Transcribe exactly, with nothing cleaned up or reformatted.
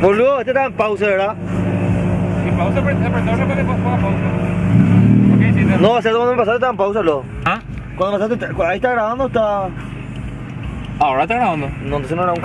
Boludo, este está en pausa, ¿verdad? En pausa, pero se apretó para que ponga pausa. Ok, sí, No, o sea, cuando me pasaste estaba en pausa, lo. ¿Ah? Cuando me pasaste, ahí está grabando, está. Ahora está grabando. No, entonces no era un